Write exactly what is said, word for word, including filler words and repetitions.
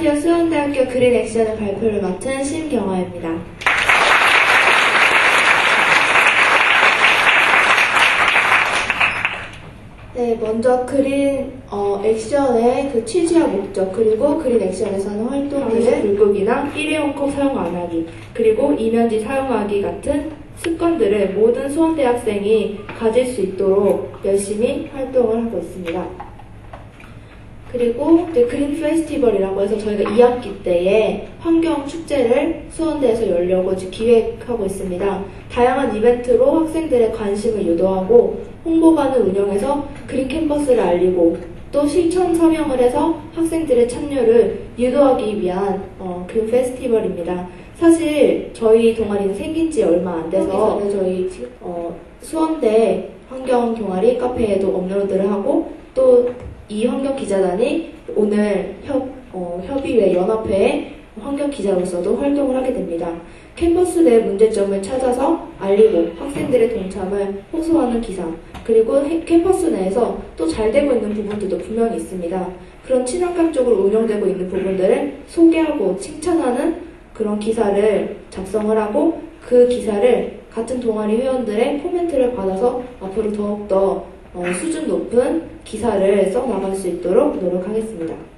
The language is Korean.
안녕하세요. 수원대학교 그린 액션의 발표를 맡은 심경화입니다. 네, 먼저 그린 어, 액션의 그 취지와 목적, 그리고 그린 액션에서는 활동들을 불극이나 일회용 컵 사용 안 하기, 그리고 이면지 사용하기 같은 습관들을 모든 수원대 학생이 가질 수 있도록 열심히 활동을 하고 있습니다. 그리고 이제 그린 페스티벌이라고 해서 저희가 이 학기 때에 환경 축제를 수원대에서 열려고 기획하고 있습니다. 다양한 이벤트로 학생들의 관심을 유도하고 홍보관을 운영해서 그린 캠퍼스를 알리고 또 실천 서명을 해서 학생들의 참여를 유도하기 위한 어, 그린 페스티벌입니다. 사실 저희 동아리는 생긴 지 얼마 안 돼서 저희 어, 수원대 환경 동아리 카페에도 업로드를 하고 또 이 환경기자단이 오늘 협, 어, 협의회 연합회의 환경기자로서도 활동을 하게 됩니다. 캠퍼스 내 문제점을 찾아서 알리고 학생들의 동참을 호소하는 기사, 그리고 캠퍼스 내에서 또 잘 되고 있는 부분들도 분명히 있습니다. 그런 친환경 쪽으로 운영되고 있는 부분들을 소개하고 칭찬하는 그런 기사를 작성을 하고 그 기사를 같은 동아리 회원들의 코멘트를 받아서 앞으로 더욱더 어, 수준 높은 기사를 써 나갈 수 있도록 노력하겠습니다.